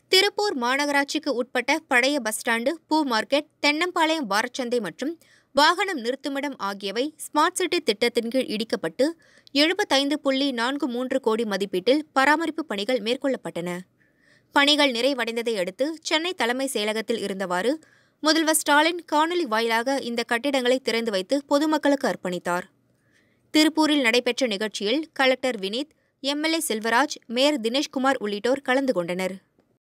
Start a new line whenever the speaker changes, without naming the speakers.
திருப்பூர் மாநகராட்சிக்கு உட்பட்ட பழைய பஸ் ஸ்டாண்டு, பூ மார்க்கெட், தென்னம்பாளையம் வாரச்சந்தை மற்றும் வாகனம் நிறுத்துமிடம் ஆகியவை ஸ்மார்ட் சிட்டி திட்டத்தின் கீழ் இடிக்கப்பட்டு 75.43 கோடி மதிப்பீட்டில் பராமரிப்பு பணிகள் மேற்கொள்ளப்பட்டன. பணிகள் நிறைவடைந்ததை அடுத்து சென்னை தலைமைச் செயலகத்தில் இருந்தவாறு முதல்வர் ஸ்டாலின் காணொலி வாயிலாக இந்த கட்டிடங்களை திறந்து வைத்து பொதுமக்களுக்கு அர்ப்பணித்தார். திருப்பூரில் நடைபெற்ற நிகழ்ச்சியில் collector Vineeth, MLA Selvaraj, mayor Dineshkumar உள்ளிட்டோர் கலந்து கொண்டனர்.